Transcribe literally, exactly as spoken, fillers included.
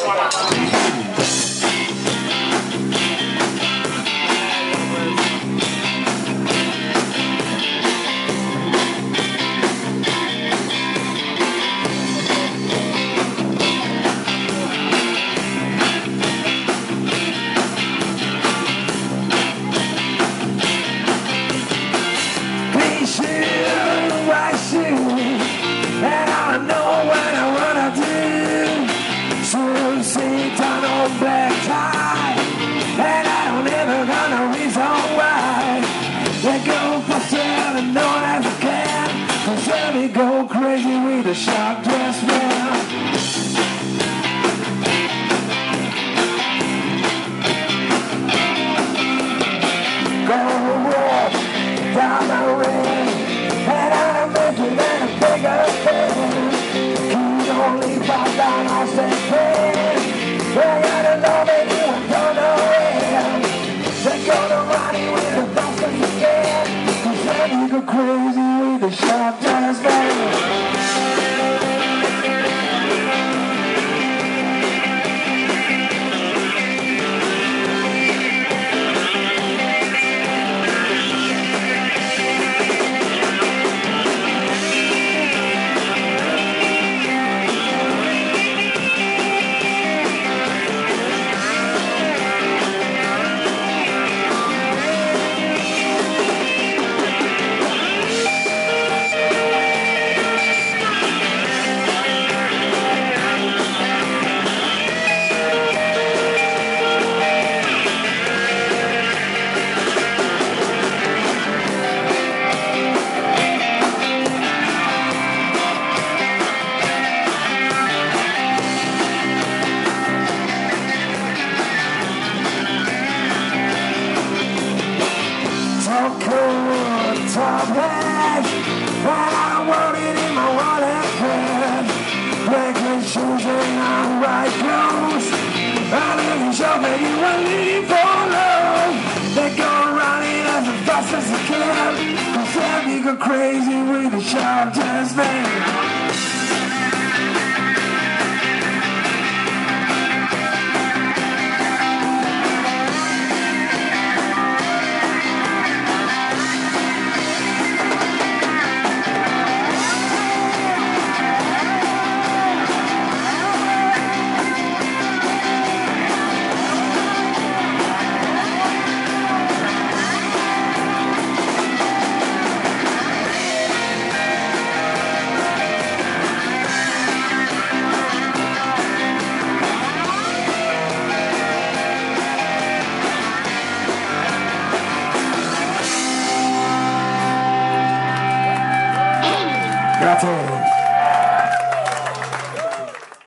And I know what I wanna do. So sit down on black tie, and I don't ever got no reason why. Let go faster than no one ever can. Cause let me go crazy with a sharp dress man. Go walk down the ring, and I'm making it a bigger thing. Can only fall down on that pain. I gotta know that you don't know it. They're gonna run it with the bosses again. Cause then you go crazy with the sharp dress man. Top hat, and I want it in my wallet pad. Black red shoes and I'm white clothes. I never show that you were looking for love. They go running as fast as they can. Cause then you go crazy with the sharp dress man. Grazie.